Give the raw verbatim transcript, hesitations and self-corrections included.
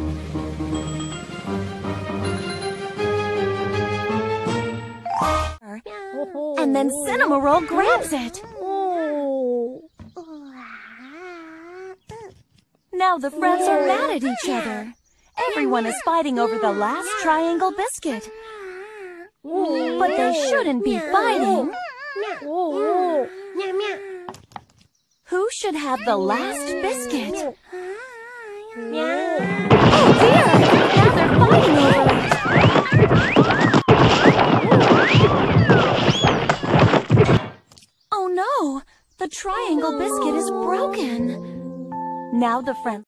And then Cinnamoroll grabs it. Now the friends are mad at each other. Everyone is fighting over the last triangle biscuit. But they shouldn't be fighting. Who should have the last biscuit? Oh dear! Now they're fighting over it. Oh no! The triangle biscuit is broken. Now the friends